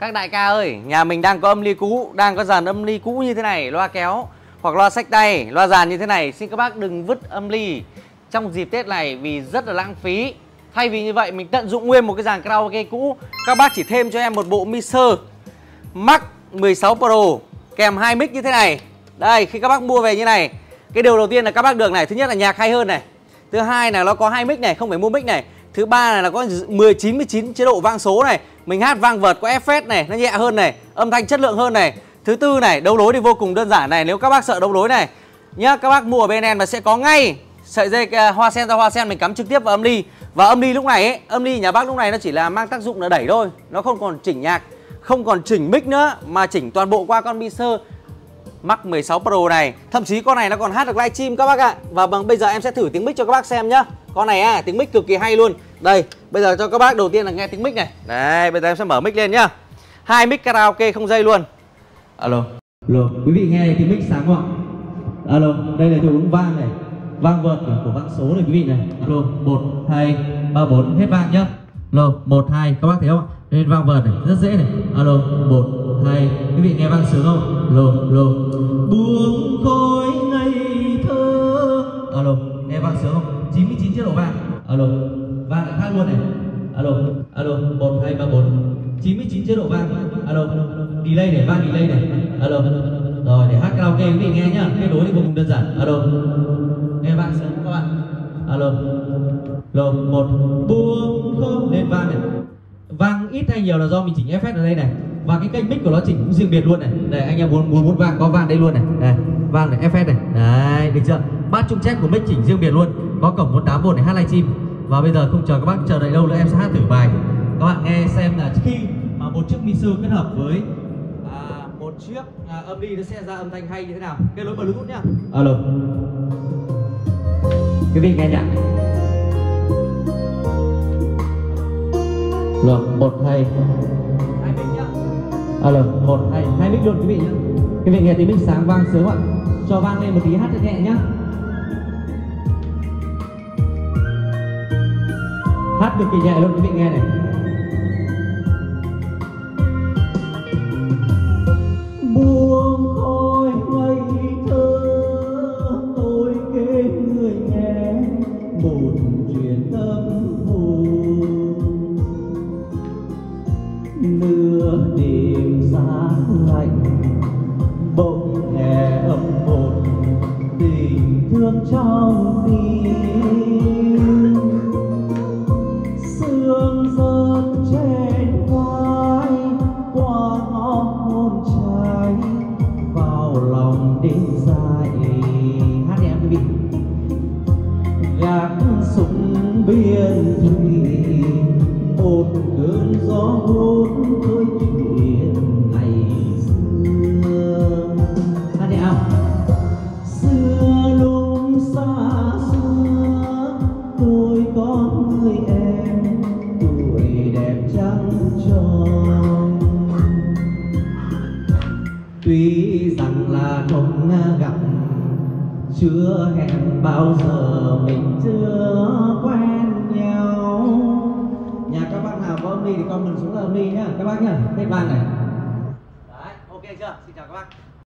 Các đại ca ơi, nhà mình đang có âm ly cũ, đang có dàn âm ly cũ như thế này, loa kéo hoặc loa xách tay, loa dàn như thế này, xin các bác đừng vứt âm ly trong dịp Tết này vì rất là lãng phí. Thay vì như vậy mình tận dụng nguyên một cái dàn karaoke cũ, các bác chỉ thêm cho em một bộ mixer Max 16 Pro kèm 2 mic như thế này. Đây, khi các bác mua về như này, cái điều đầu tiên là các bác được này, thứ nhất là nhạc hay hơn này. Thứ hai là nó có 2 mic này, không phải mua mic này. Thứ ba là có 99 chế độ vang số này, mình hát vang vợt có effect này, nó nhẹ hơn này, âm thanh chất lượng hơn này. Thứ tư này, đấu nối thì vô cùng đơn giản này, nếu các bác sợ đấu nối này nhá, các bác mua ở bên em và sẽ có ngay sợi dây hoa sen ra hoa sen mình cắm trực tiếp vào âm ly. Và âm ly lúc này ấy, âm ly nhà bác lúc này nó chỉ là mang tác dụng là đẩy thôi, nó không còn chỉnh nhạc, không còn chỉnh mic nữa, mà chỉnh toàn bộ qua con mixer Max 16 Pro này. Thậm chí con này nó còn hát được livestream các bác ạ. Và bây giờ em sẽ thử tiếng mic cho các bác xem nhá. Con này tiếng mic cực kỳ hay luôn. Đây, bây giờ cho các bác đầu tiên là nghe tiếng mic này. Đấy, bây giờ em sẽ mở mic lên nhá. 2 mic karaoke không dây luôn. Alo. Alo, quý vị nghe tiếng mic sáng không ạ? Alo, đây là hiệu ứng vang này, vang vợt của vang số này quý vị này. Alo, 1, 2, 3, 4, hết vang nhá. Alo, 1, 2, các bác thấy không ạ? Đây vang vợt này, rất dễ này. Alo, 1, 2, quý vị nghe vang sướng không? Alo, alo, buông khói ngây thơ. Alo, nghe vang sướng không? 99 chế độ vang. Alo, vang lại khác luôn này. Alo, alo, 1, 2, 3, 4, 99 chế độ vang. Alo, delay này, vang delay này. Alo, rồi để hát karaoke quý vị nghe nhá, kết nối thì vô cùng đơn giản. Alo, nghe vang sướng các bạn. Alo, alo, 1, buông khói lên vang này. Vang ít hay nhiều là do mình chỉnh effect ở đây này. Và cái kênh mic của nó chỉnh cũng riêng biệt luôn này. Đây anh em muốn vang có vang đây luôn này. Đây, vang này effect này. Đấy, được chưa? Bát trung check của mic chỉnh riêng biệt luôn. Có cổng 18V để hát livestream. Và bây giờ không chờ các bác chờ đợi lâu nữa, em sẽ hát thử bài. Các bạn nghe xem là khi mà một chiếc mixer kết hợp với một chiếc âm ly nó sẽ ra âm thanh hay như thế nào. Kết nối Bluetooth nhá. Alo. Quý vị nghe nhạc. Rồi, 1, 2 mic nhá. Alo, 1, 2 mic luôn quý vị nhá. Quý vị nghe tiếng mic sáng vang sướng ạ. Cho vang lên một tí hát thật nhẹ nhá. Hát cực kỳ nhẹ luôn quý vị nghe này. Buông khói ngây thơ, tôi kể người nghe một chuyện tâm hồn. Nửa đêm giá lạnh bỗng nghe âm hồn, tình thương trong tim. Sương rơi trên vai qua ngõ hôn trái vào lòng đêm dài. Hát đi em quý vị. Gác súng biên thủy, một cơn gió hút thôi chuyện ngày xưa. Hát đi nào. Xưa lúc xa xưa tôi có người em, tuổi đẹp trắng tròn. Tuy rằng là không gặp, chưa hẹn bao giờ mình chưa quen nhau. Nhà các bác nào có âm ly thì comment xuống là âm ly nhá các bác nhá. Hết vang này. Đấy, ok chưa? Xin chào các bác.